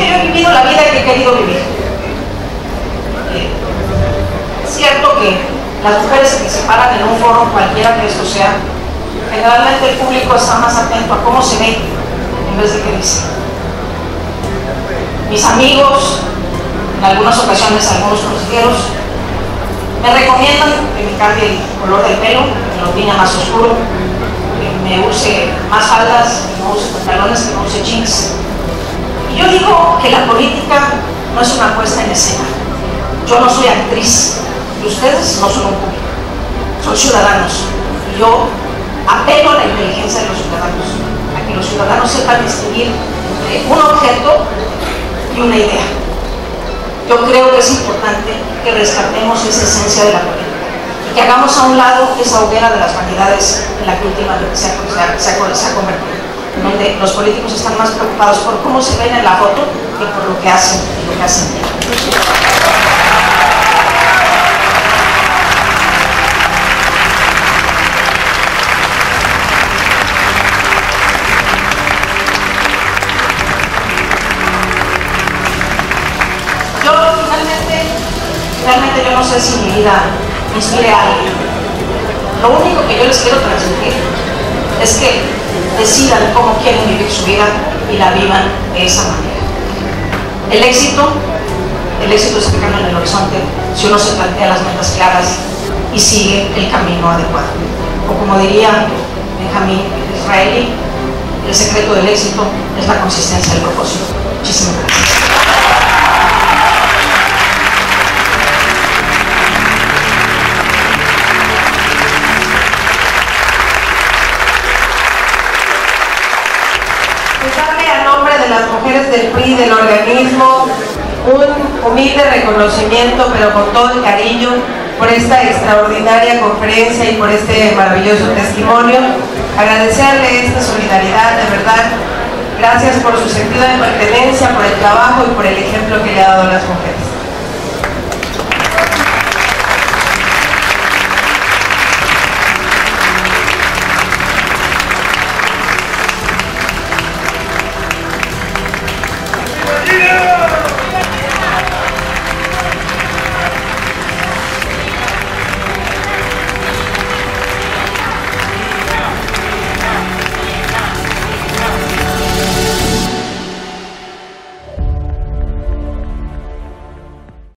yo he vivido la vida que he querido vivir. Es cierto que las mujeres que se paran en un foro, cualquiera que esto sea, generalmente el público está más atento a cómo se ve en vez de qué dice. Mis amigos, en algunas ocasiones algunos consejeros, me recomiendan que me cambie el color del pelo, que lo tenga más oscuro, que me use más faldas, que no use pantalones, que no use jeans. Y yo digo que la política no es una puesta en escena. Yo no soy actriz y ustedes no son un público, son ciudadanos. Y yo apelo a la inteligencia de los ciudadanos, a que los ciudadanos sepan distinguir entre un objeto y una idea. Yo creo que es importante que rescatemos esa esencia de la política y que hagamos a un lado esa hoguera de las vanidades en la que últimamente se ha convertido, donde los políticos están más preocupados por cómo se ven en la foto que por lo que hacen y lo que hacen bien. Realmente yo no sé si mi vida inspire a alguien. Lo único que yo les quiero transmitir es que decidan cómo quieren vivir su vida y la vivan de esa manera. El éxito cercano en el horizonte si uno se plantea las metas claras y sigue el camino adecuado. O como diría Benjamin Disraeli, el secreto del éxito es la consistencia del propósito. Muchísimas gracias. A nombre de las mujeres del PRI, del organismo, un humilde reconocimiento, pero con todo el cariño, por esta extraordinaria conferencia y por este maravilloso testimonio. Agradecerle esta solidaridad, de verdad. Gracias por su sentido de pertenencia, por el trabajo y por el ejemplo que le ha dado a las mujeres.